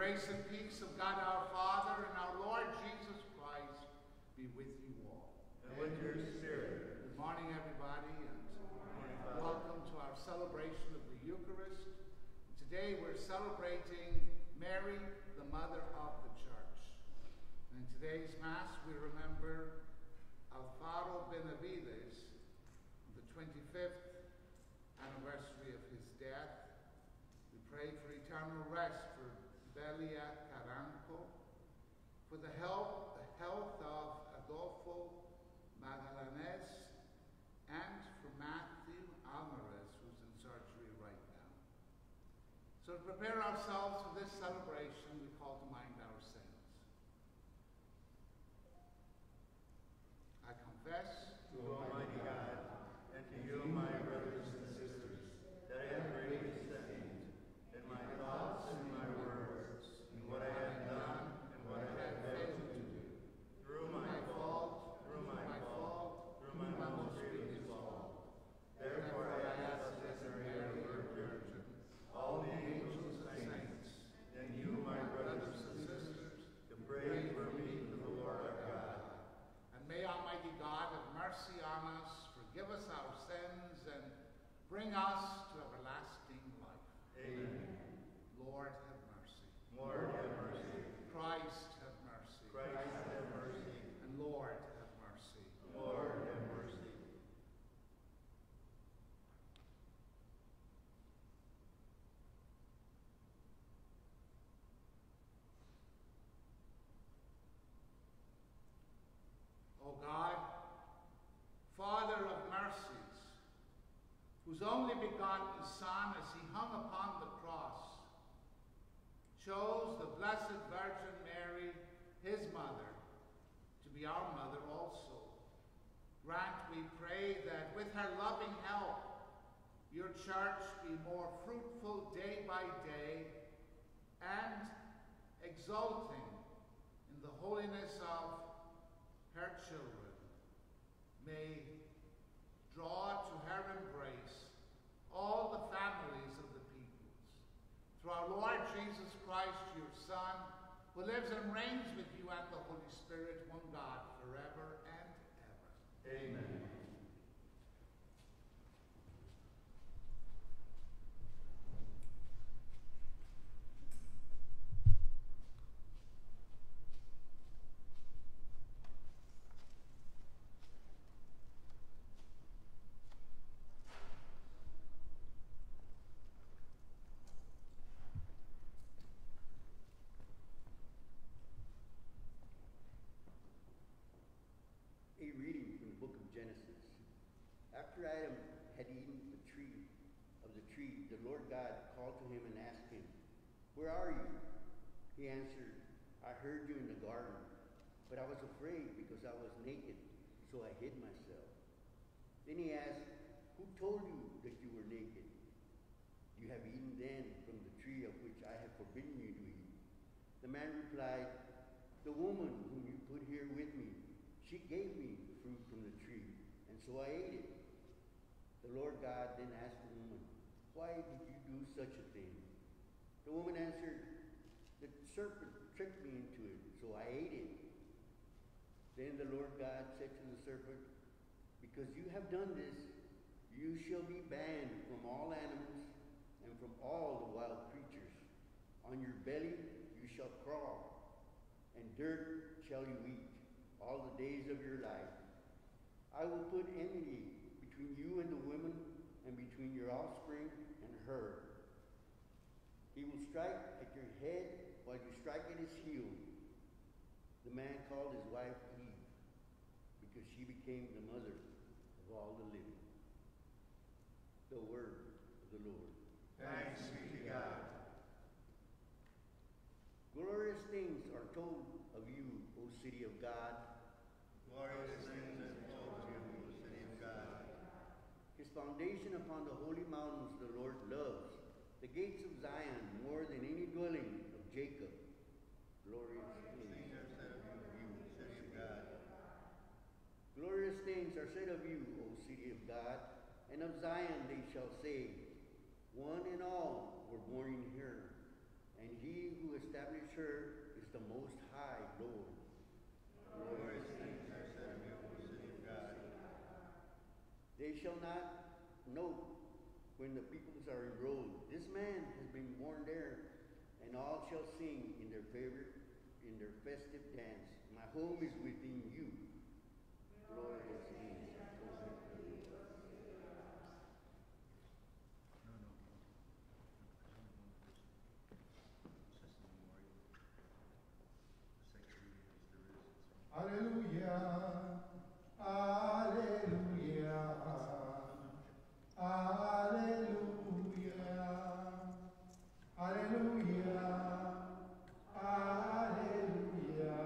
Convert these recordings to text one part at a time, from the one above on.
grace and peace of God our Father and our Lord Jesus Christ be with you all. And with your spirit. Good morning, everybody, and welcome to our celebration of the Eucharist. Today we're celebrating Mary, the Mother of the Church. And in today's Mass we remember Alfaro Benavides, the 25th anniversary of his death. We pray for eternal rest for Belia Caranco, for the health of Adolfo Magallanes, and for Matthew Alvarez, who's in surgery right now. So to prepare ourselves for this celebration, we call to mind our sins. I confess To Almighty God, and to you, my brothers and sisters, that I have greatly sinned in my thoughts and my words, in what I have done and what I have failed to do. Through my fault, through my most grievous fault. Therefore I ask that Mary, Virgin, all the angels and saints, and you, my brothers and sisters, to pray for me to the Lord our God. And may Almighty God have mercy on us, forgive us our sins, and bring us to everlasting life. Amen. Lord, have mercy. Lord, have mercy. Christ, have mercy. Christ, have mercy. And Lord, have mercy. Lord, have mercy. O God, Father of mercies, whose only begotten Son, as he hung upon the cross, chose the Blessed Virgin Mary, his mother, to be our mother also. Grant, we pray, that with her loving help, your church be more fruitful day by day and exulting in the holiness of her children, may draw to her embrace all the families of the peoples. Through our Lord Jesus Christ, your Son, who lives and reigns with you and the Holy Spirit, one God, forever and ever. Amen. A reading from the book of Genesis. After Adam had eaten the tree, the Lord God called to him and asked him, "Where are you?" He answered, "I heard you in the garden, but I was afraid because I was naked, so I hid myself." Then he asked, "Who told you that you were naked? You have eaten then from the tree of which I have forbidden you to eat." The man replied, "The woman whom you put here with me, she gave me fruit from the tree, and so I ate it." The Lord God then asked the woman, "Why did you do such a thing?" The woman answered, "The serpent tricked me into it, so I ate it." Then the Lord God said to the serpent, "Because you have done this, you shall be banned from all animals and from all the wild creatures. On your belly you shall crawl, and dirt shall you eat all the days of your life. I will put enmity between you and the woman, and between your offspring and her. He will strike at your head while you strike at his heel." The man called his wife Eve, because she became the mother of all the living. The word of the Lord. Thanks be to God. Glorious things are told of you, O city of God. Glorious things are told of you, O city of God. His foundation upon the holy mountains the Lord loves, the gates of Zion more than any dwelling of Jacob. Glorious things Things are said of you, city of God. Glorious things are said of you, O city of God, and of Zion they shall say, "One and all were born in her, and he who who established her is the Most High Lord. Glorious things are said of you, O city of God. They shall not note when the peoples are enrolled. This man has been born there, and all shall sing in their festive dance. My home is within you. Glorious things. Hallelujah. Hallelujah. Hallelujah. Hallelujah. Hallelujah.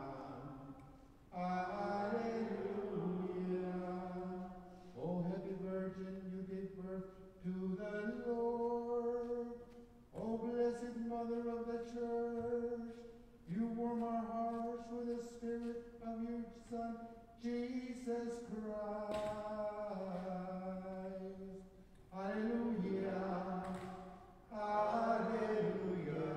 Hallelujah. O heavy Virgin, you gave birth to the Lord. O blessed Mother of the Church, you warm our hearts with the Spirit of your Son, Jesus Christ. Hallelujah. Hallelujah.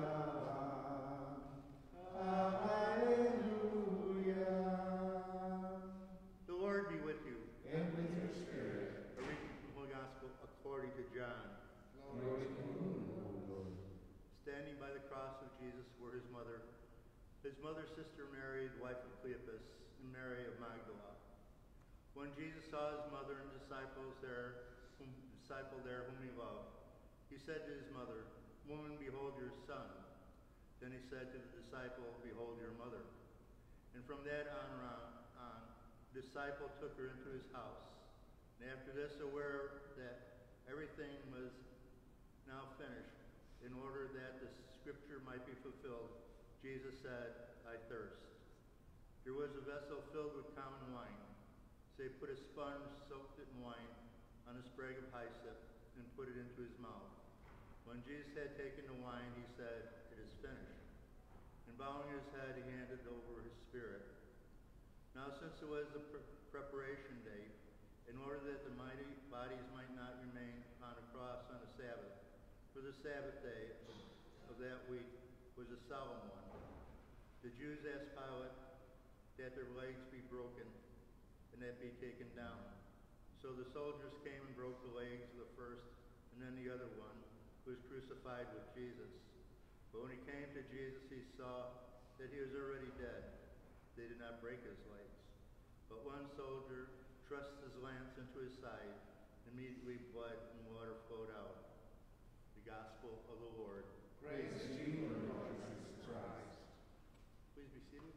Hallelujah. The Lord be with you. And with your spirit. A reading from the Holy Gospel according to John. Glory to you, O Lord. Standing by the cross of Jesus were his mother, sister Mary, the wife of Cleopas, and Mary of Magdala. When Jesus saw his mother and disciple there whom he loved, he said to his mother, Woman, behold your son. Then he said to the disciple, Behold your mother. And from that on, the disciple took her into his house. And after this, aware that everything was now finished, in order that the scripture might be fulfilled, Jesus said, I thirst. There was a vessel filled with common wine. So he put a sponge soaked in wine on a sprig of hyssop and put it into his mouth. When Jesus had taken the wine, he said, It is finished. And bowing his head, he handed over his spirit. Now since it was the preparation day, in order that the mighty bodies might not remain on a cross on the Sabbath, for the Sabbath day of that week was a solemn one, the Jews asked Pilate that their legs be broken and that be taken down. So the soldiers came and broke the legs of the first and then the other one, who was crucified with Jesus. But when he came to Jesus, he saw that he was already dead. They did not break his legs. But one soldier thrust his lance into his side. Immediately blood and water flowed out. The Gospel of the Lord. Praise to you, Lord Jesus Christ. Please be seated.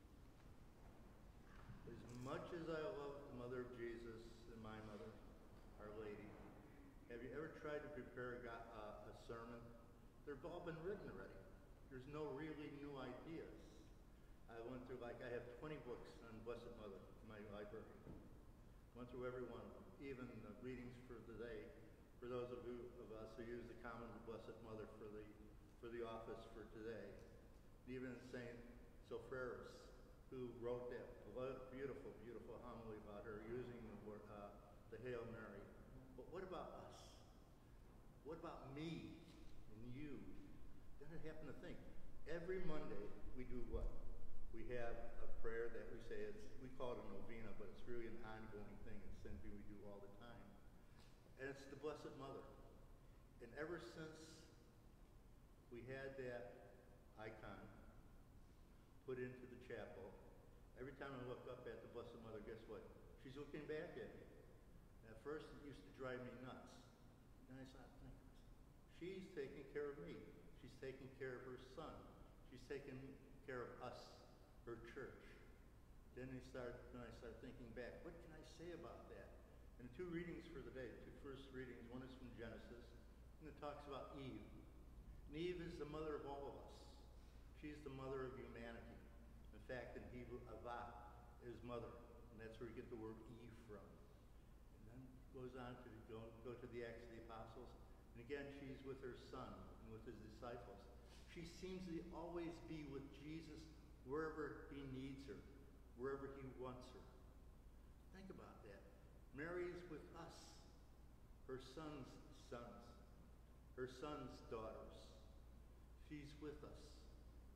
As much as I love the mother of Jesus and my mother, Our Lady, have you ever tried to prepare a sermon? They've all been written already. There's no really new ideas. I went through, I have 20 books on Blessed Mother in my library. Went through every one of them, even the readings for today, for those of us who use the Common of the Blessed Mother for the office for today. Even St. Sophronis, who wrote that beautiful, beautiful homily about her using the Hail Mary. But what about us? What about me and you? Then I happen to think, every Monday we do what? We have a prayer that we say, we call it a novena, but it's really an ongoing thing. It's something we do all the time. And it's the Blessed Mother. And ever since we had that icon put into the chapel, every time I look up at the Blessed Mother, guess what? She's looking back at me. And at first it used to drive me nuts. Then I started thinking, she's taking care of me. She's taking care of her son. She's taking care of us, her church. Then I start thinking back, what can I say about that? And the two readings for the day, the two first readings, one is from Genesis, and it talks about Eve. And Eve is the mother of all of us. She's the mother of humanity. In fact, in Hebrew, Avah is mother, and that's where you get the word Eve from. And then it goes on to go to the Acts of the Apostles, and again, she's with her son and with his disciples. She seems to always be with Jesus wherever he needs her, wherever he wants her. Think about that. Mary's with us, her son's sons, her son's daughters. She's with us.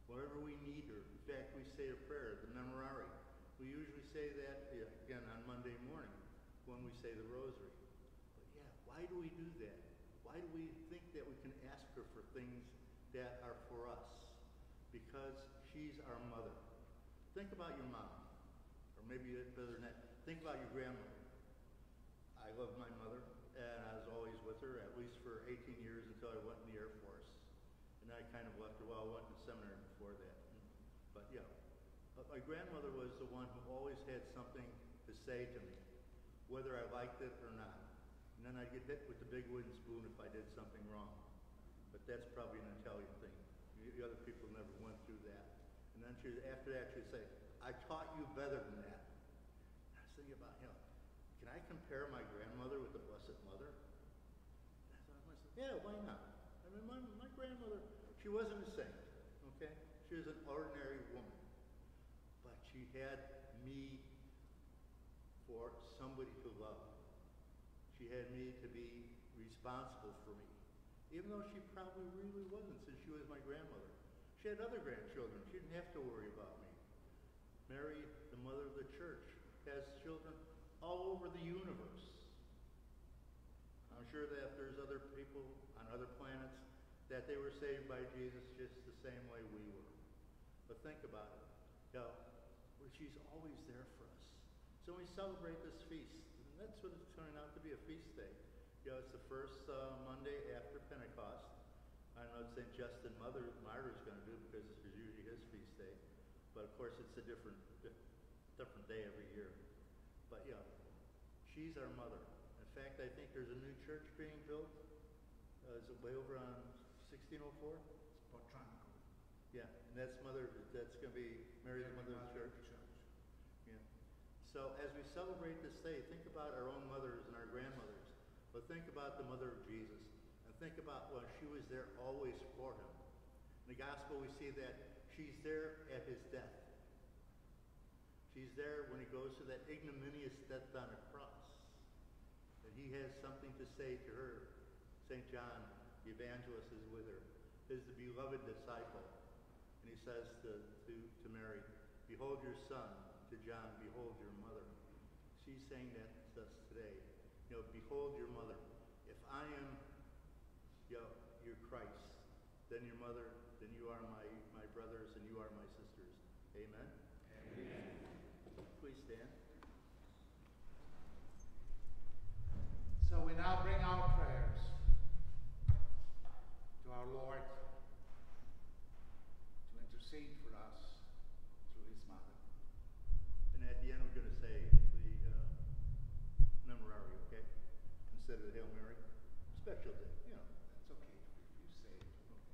whatever we need her. In fact, we say a prayer, the Memorare. We usually say that, again, on Monday morning when we say the Rosary. But yeah, why do we do that? Why do we think that we can ask her for things that are for us? Because she's our mother. Think about your mom, or maybe better than that, think about your grandmother. I love my mother, and I was always with her, at least for 18 years until I went in the Air Force. And I kind of left her while I went to seminary before that. But yeah, but my grandmother was the one who always had something to say to me, whether I liked it or not. And then I'd get hit with the big wooden spoon if I did something wrong. But that's probably an Italian thing. The other people never went through that. And then after that, she'd say, I taught you better than that. And I was thinking about, can I compare my grandmother with the Blessed Mother? And I thought, yeah, why not? I mean, my grandmother, she wasn't a saint, okay? She was an ordinary woman. But she had me for somebody to love. She had me to be responsible for me. Even though she probably really wasn't, since she was my grandmother. She had other grandchildren. She didn't have to worry about me. Mary, the mother of the church, has children all over the universe. I'm sure that if there's other people on other planets, that they were saved by Jesus just the same way we were. But think about it. She's always there for us. So we celebrate this feast. And that's what it's turning out to be, a feast day. It's the first Monday after Pentecost. I know St. Justin Martyr is going to do, because it's usually his feast day. But of course, it's a different day every year. But yeah, she's our mother. In fact, I think there's a new church being built. Is it way over on 1604? Potranco. Yeah, and that's going to be Mary, the Mother of the Church. Yeah. So as we celebrate this day, think about our own mothers and our grandmothers. But think about the mother of Jesus. And think about when she was there always for him. In the gospel, we see that she's there at his death. She's there when he goes to that ignominious death on a cross. And he has something to say to her. St. John, the evangelist, is with her, is the beloved disciple. And he says to Mary, behold your son. To John, behold your mother. She's saying that to us today. Behold your mother. If I am your Christ, then your mother, then you are my brothers and you are my sisters. Amen? Amen. Please stand. So we now bring our prayers to our Lord to intercede for us through his mother. And at the end, we're going to say the Memorare, okay? Instead of the Hail Mary. Special day, That's okay if you say it.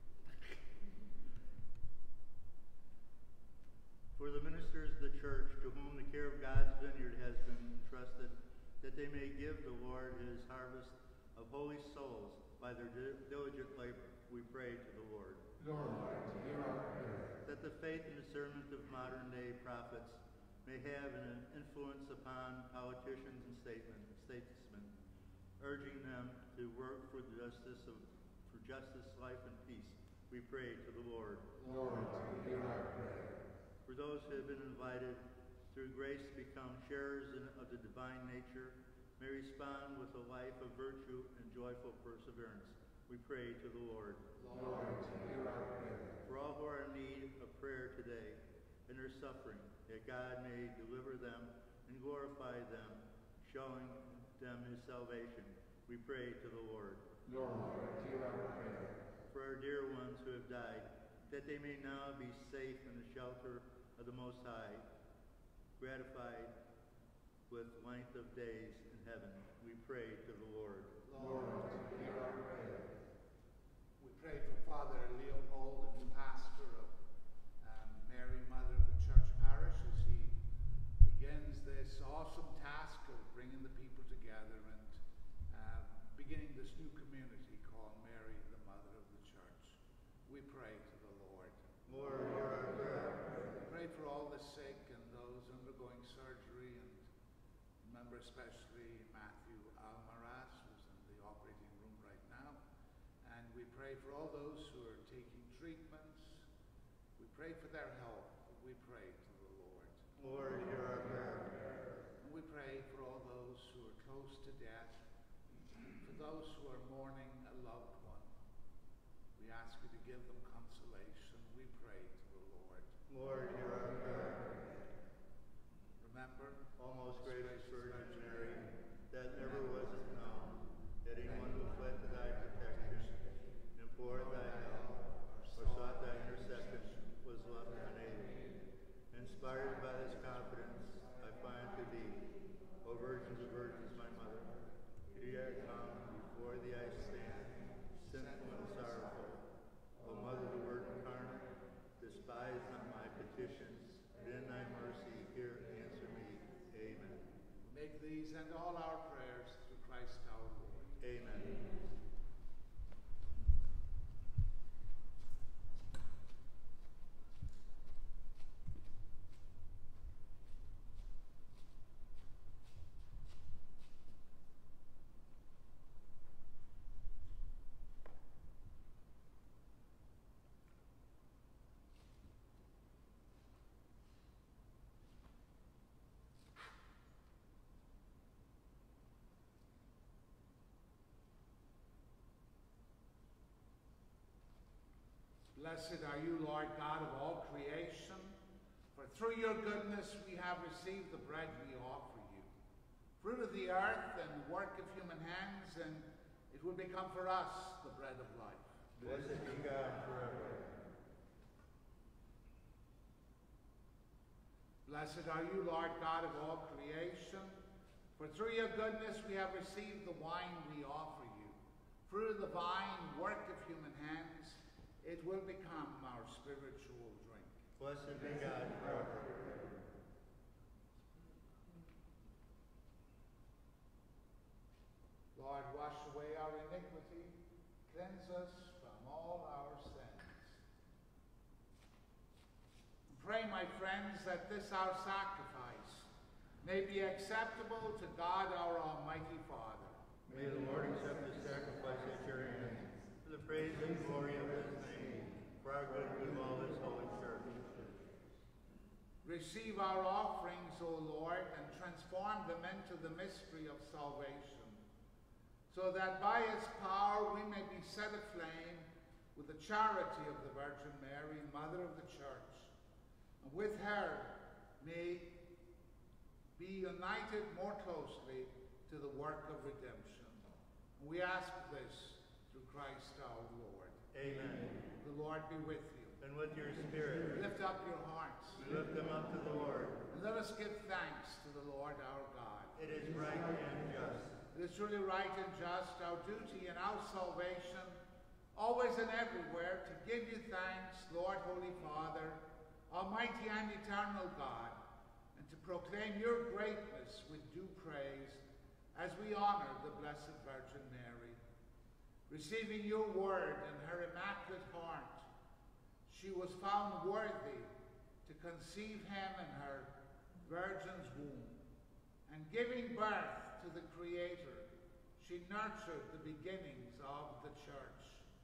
For the ministers of the church, to whom the care of God's vineyard has been entrusted, that they may give the Lord his harvest of holy souls by their diligent labor, we pray to the Lord. Lord, hear our prayer. That the faith and discernment of modern-day prophets may have an influence upon politicians and statesmen, urging them to work for justice, life, and peace. We pray to the Lord. Lord, hear our prayer. For those who have been invited through grace to become sharers of the divine nature, may respond with a life of virtue and joyful perseverance. We pray to the Lord. Lord, hear our prayer. For all who are in need of prayer today and their suffering, that God may deliver them and glorify them, showing them his salvation. We pray to the Lord. Lord, hear our prayer. For our dear ones who have died, that they may now be safe in the shelter of the Most High, gratified with length of days in heaven. We pray to the Lord. Lord, hear our prayer. We pray for Father Leopold, the new pastor of Mary, Mother of the Church Parish, as he begins this awesome task of bringing the people together and beginning this new community called Mary, the Mother of the Church. We pray to the Lord. Lord, hear our prayer. We pray for all the sick and those undergoing surgery, and remember especially Matthew Almaraz, who's in the operating room right now. And we pray for all those who are taking treatments. We Pray for their health. We pray to the Lord. Lord, hear our prayer. And we pray for all those who are close to death, for those who are mourning a loved one. We ask you to give them consolation. We pray to the Lord. Lord, hear our prayer. Remember, O most gracious Virgin Mary, that never was it known that anyone who fled to thy protection, implored thy help, or sought thy intercession was left unaided. Inspired by this confidence, I fly unto thee, O Virgin of Virgins, my mother. Here I come, before thee I stand, sinful and sorrowful. O Mother of the Word incarnate, despise not my petitions, but in thy mercy hear and answer me. Amen. make these and all our prayers through Christ our Lord. Amen. Blessed are you, Lord God of all creation, for through your goodness we have received the bread we offer you. Fruit of the earth and work of human hands, and it will become for us the bread of life. Blessed be God forever. Blessed are you, Lord God of all creation, for through your goodness we have received the wine we offer you. Fruit of the vine, work of human hands, it will become our spiritual drink. Blessed be God forever. Lord, wash away our iniquity, cleanse us from all our sins. Pray, my friends, that this our sacrifice may be acceptable to God our Almighty Father. May the Lord accept this sacrifice at your hands, for the praise and glory of his name, for our good and of all his holy church. Receive our offerings, O Lord, and transform them into the mystery of salvation, so that by its power we may be set aflame with the charity of the Virgin Mary, Mother of the Church, and with her may be united more closely to the work of redemption. We ask this through Christ our Lord. Amen. The Lord be with you. And with your spirit, Lift up your hearts. we lift them up to the Lord. And let us give thanks to the Lord our God. It is right and just. It is truly right and just, our duty and our salvation, always and everywhere, to give you thanks, Lord, Holy Father, Almighty and eternal God, and to proclaim your greatness with due praise as we honor the Blessed Virgin Mary. Receiving your word in her immaculate heart, she was found worthy to conceive him in her virgin's womb, and giving birth to the Creator, she nurtured the beginnings of the Church.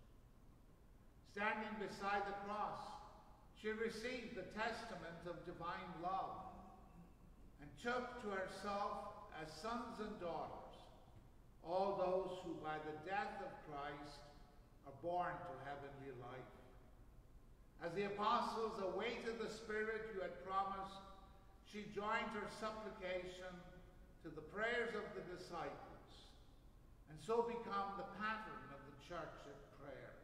Standing beside the cross, she received the testament of divine love, and took to herself as sons and daughters all those who by the death of Christ are born to heavenly life. As the apostles awaited the Spirit you had promised, she joined her supplication to the prayers of the disciples, and so become the pattern of the Church at prayer.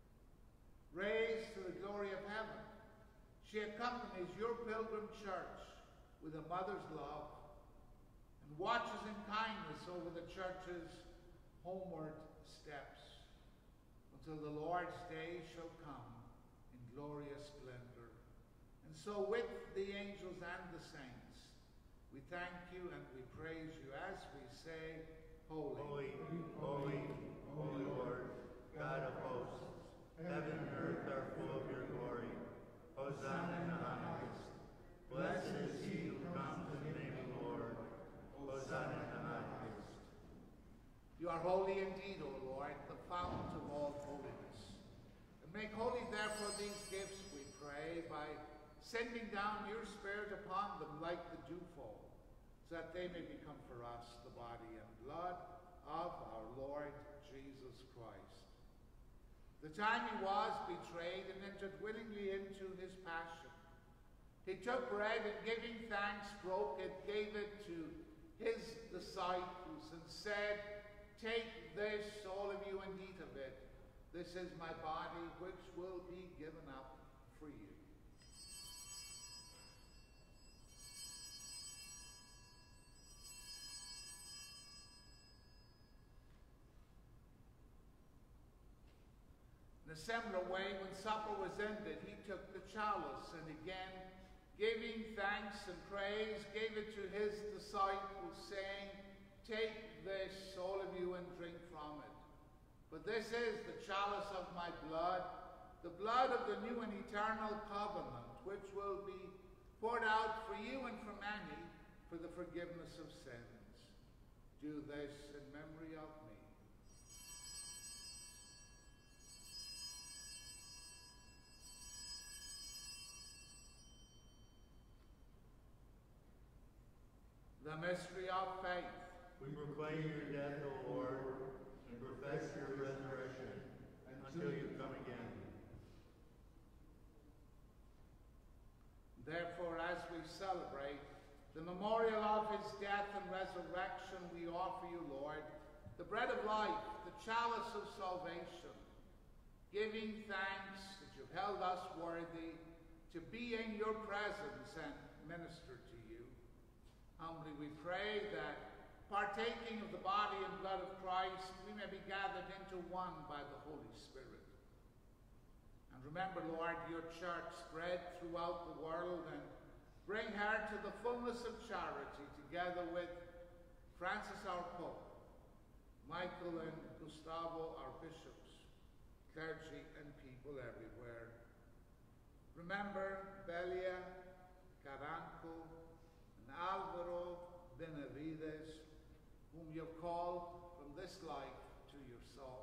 Raised to the glory of heaven, she accompanies your pilgrim Church with a mother's love, and watches in kindness over the Church's homeward steps, until the Lord's day shall come in glorious splendor. And so with the angels and the saints, we thank you and we praise you as we say, Holy, Holy, holy, holy Lord, God of hosts, heaven and earth are full of your glory. Hosanna in the highest. Blessed is he who comes in the name of the Lord. Hosanna in the highest. You are holy indeed, O Lord, the fount of all holiness. And make holy therefore these gifts, we pray, by sending down your Spirit upon them like the dewfall, so that they may become for us the body and blood of our Lord Jesus Christ. The time he was betrayed and entered willingly into his passion, he took bread and giving thanks, broke it, gave it to his disciples and said, "Take this, all of you, and eat of it. This is my body, which will be given up for you." In a similar way, when supper was ended, he took the chalice and again, giving thanks and praise, gave it to his disciples, saying, "Take this, all of you, and drink from it. But this is the chalice of my blood, the blood of the new and eternal covenant, which will be poured out for you and for many for the forgiveness of sins. Do this in memory of me." The mystery of faith. We proclaim your death, O Lord, and profess your resurrection until you come again. Therefore, as we celebrate the memorial of his death and resurrection, we offer you, Lord, the bread of life, the chalice of salvation, giving thanks that you've held us worthy to be in your presence and minister to you. Humbly we pray that, partaking of the body and blood of Christ, we may be gathered into one by the Holy Spirit. And remember, Lord, your church spread throughout the world, and bring her to the fullness of charity, together with Francis our Pope, Michael and Gustavo our bishops, clergy and people everywhere. Remember Belia, Caranco, and Alvaro Benavides, whom you have called from this life to yourself.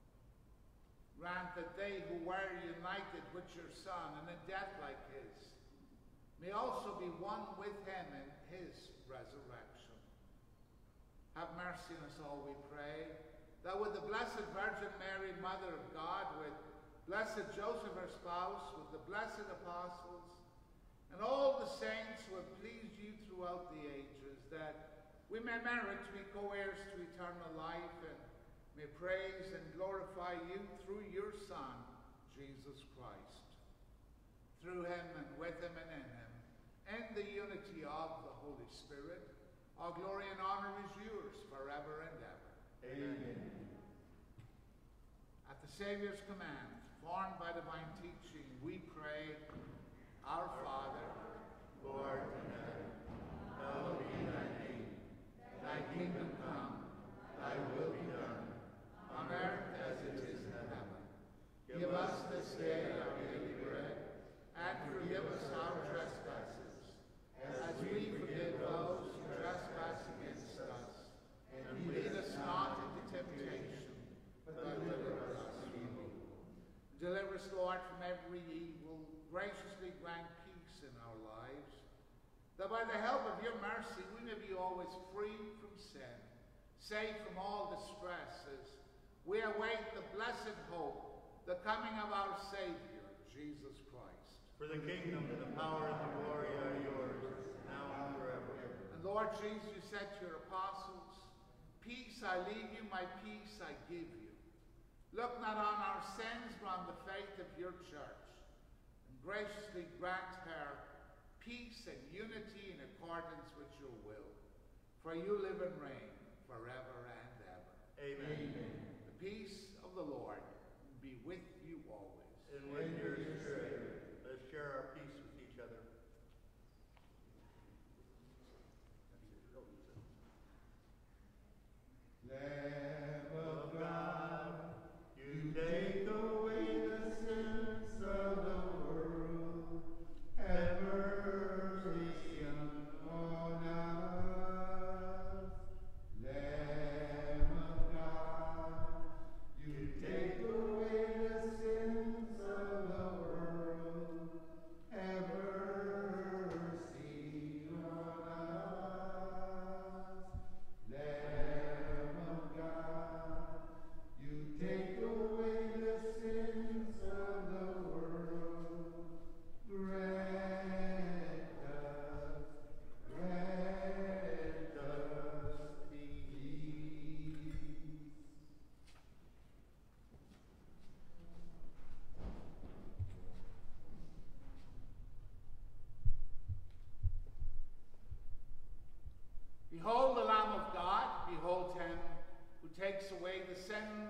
Grant that they who were united with your Son in a death like his may also be one with him in his resurrection. Have mercy on us all, we pray, that with the Blessed Virgin Mary, Mother of God, with Blessed Joseph, her spouse, with the blessed apostles, and all the saints who have pleased you throughout the ages, that we may merit to be co-heirs to eternal life, and may praise and glorify you through your Son, Jesus Christ. Through him and with him and in him, in the unity of the Holy Spirit, all glory and honor is yours forever and ever. Amen. At the Savior's command, formed by divine teaching, we pray, Our Father, who art in heaven, hallowed be thy name. thy kingdom come, Thy will be done, on earth as it is in heaven. Give us this day our daily bread, and forgive us our trespasses, as we forgive those who trespass against us. And lead us not into temptation, but deliver us from evil. Deliver us, Lord, from every evil. Graciously grant peace in our lives, that by the help of your mercy we may be always free from sin, safe from all distresses. We await the blessed hope, the coming of our Savior, Jesus Christ. For the kingdom and the power and the glory are yours, now and forever. And Lord Jesus, you said to your apostles, "Peace I leave you, my peace I give you. Look not on our sins, but on the faith of your church, and graciously grant her peace and unity in accordance with your will. For you live and reign forever and ever." Amen. The peace of the Lord be with you always. And with your spirit, let's share our peace with each other. Lamb of God, you take away the sins of the world. Have mercy on us. Lamb of God, you take away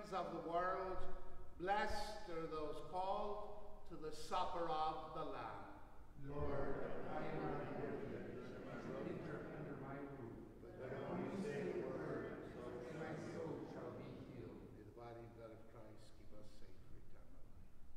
sins of the world. Blessed are those called to the supper of the Lamb. Lord, I am not worthy that you should enter under my roof, but only say a word, so my soul shall be healed. May the body and blood of Christ keep us safe for eternal life.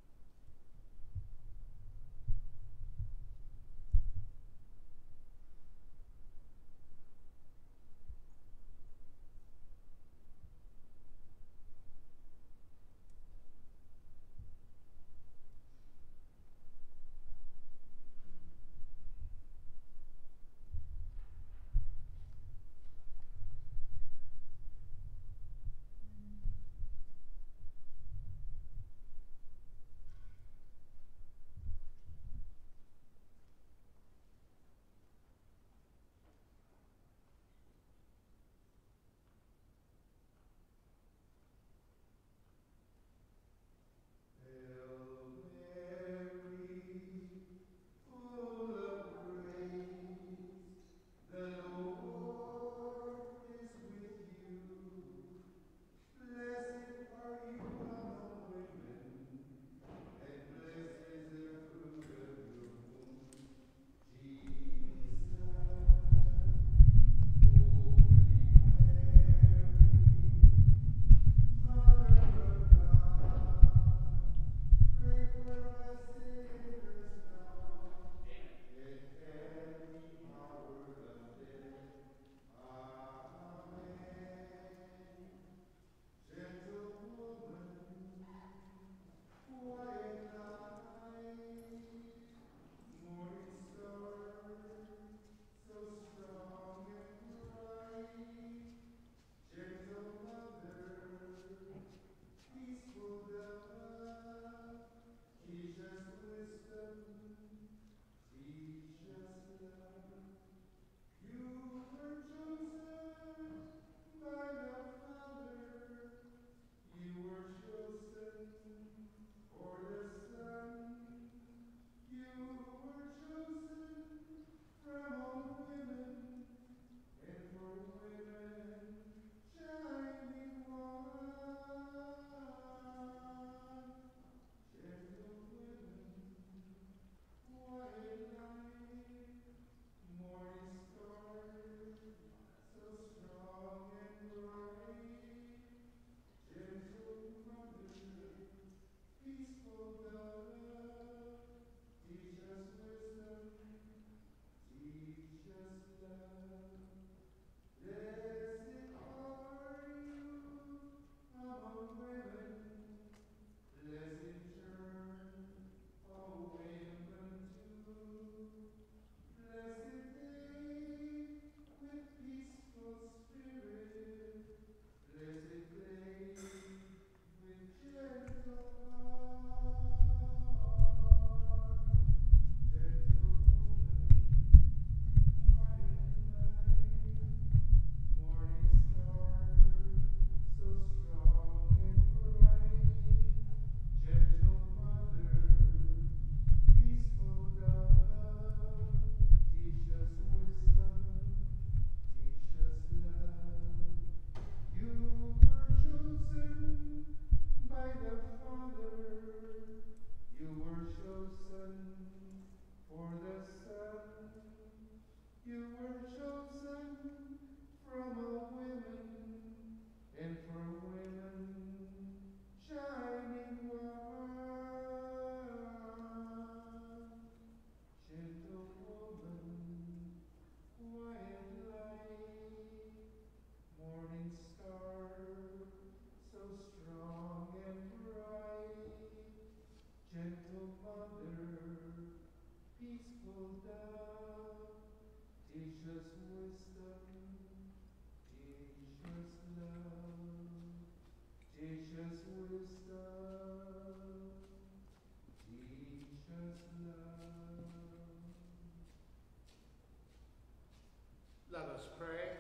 Let us pray.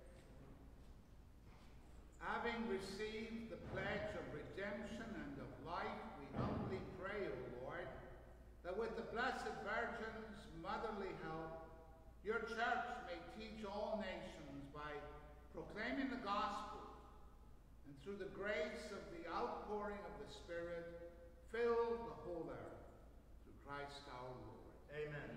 Having received the pledge of redemption and of life, we humbly pray, O Lord, that with the Blessed Virgin's motherly help, your church may teach all nations by proclaiming the gospel, and through the grace of the outpouring of the Spirit, fill the whole earth. Through Christ our Lord. Amen.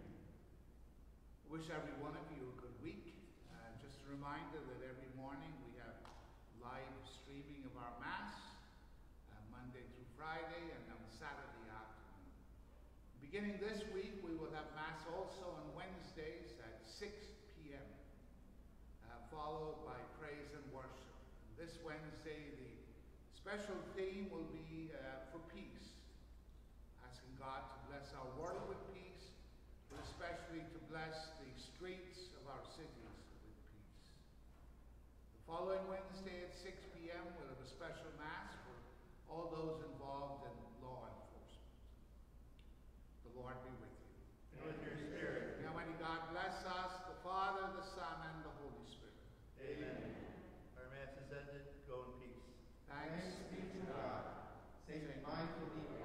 I wish every one of you a good week. Just a reminder that every morning we have live streaming of our Mass, Monday through Friday, and on Saturday afternoon. Beginning this week, we will have Mass also on Wednesdays at 6 p.m., followed by praise and worship. This Wednesday, the special theme will be for peace, asking God to bless our world with peace, but especially to bless the streets of our cities with peace. The following Wednesday at 6 p.m. we'll have a special Mass for all those involved in law enforcement. The Lord be with you. And with your spirit. May Almighty God bless us, the Father, the Son, and the Holy Spirit. Amen. Our Mass is ended. Go in peace. Thanks Thanks be to God. Saint Michael the